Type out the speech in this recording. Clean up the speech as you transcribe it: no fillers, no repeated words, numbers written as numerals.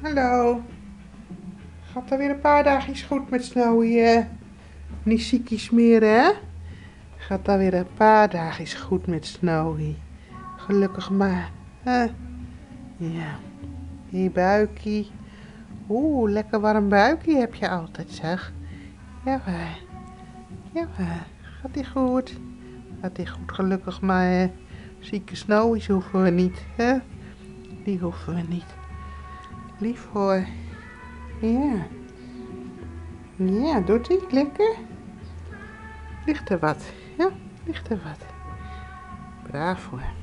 Hallo. Gaat er weer een paar dagjes goed met Snowy? Niet ziekjes meer, hè? Gaat er weer een paar dagjes goed met Snowy. Gelukkig maar. Hè? Ja. Die buikie. Oeh, lekker warm buikje heb je altijd, zeg. Jawel. Jawel. Gaat die goed? Gaat die goed, gelukkig maar, hè? Zieke Snowy's hoeven we niet, hè? Die hoeven we niet. Lief hoor. Ja. Ja, doet hij? Lekker? Ligt er wat? Ja, ligt er wat? Braaf hoor.